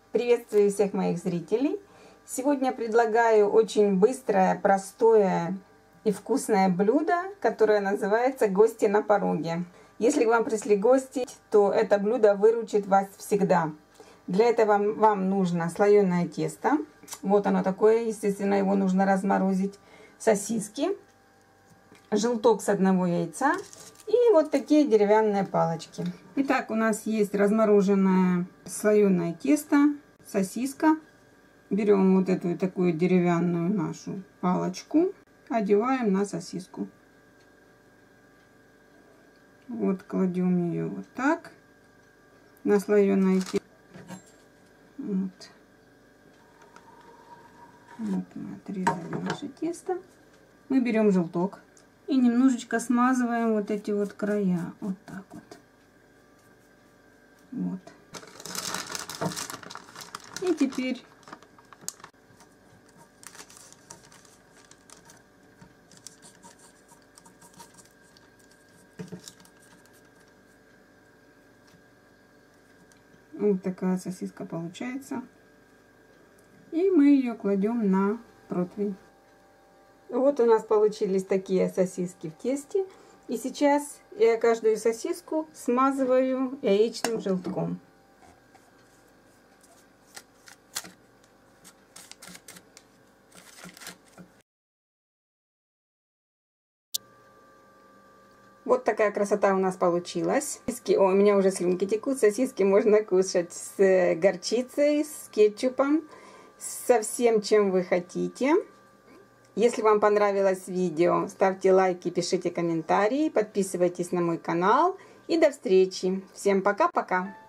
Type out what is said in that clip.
Приветствую всех моих зрителей. Сегодня предлагаю очень быстрое, простое и вкусное блюдо, которое называется «Гости на пороге». Если к вам пришли гости, то это блюдо выручит вас всегда. Для этого вам нужно слоеное тесто. Вот оно такое, естественно, его нужно разморозить. Сосиски, желток с одного яйца и вот такие деревянные палочки. Итак, у нас есть размороженное слоеное тесто, сосиска. Берем вот эту такую деревянную нашу палочку, одеваем на сосиску. Вот кладем ее вот так на слоеное тесто. Вот мы отрезали наше тесто. Мы берем желток и немножечко смазываем вот эти вот края. Вот так вот. Вот. И теперь вот такая сосиска получается. И мы ее кладем на противень. Вот у нас получились такие сосиски в тесте. И сейчас я каждую сосиску смазываю яичным желтком. Вот такая красота у нас получилась. О, у меня уже слюнки текут. Сосиски можно кушать с горчицей, с кетчупом, со всем, чем вы хотите. Если вам понравилось видео, ставьте лайки, пишите комментарии, подписывайтесь на мой канал. И до встречи. Всем пока-пока.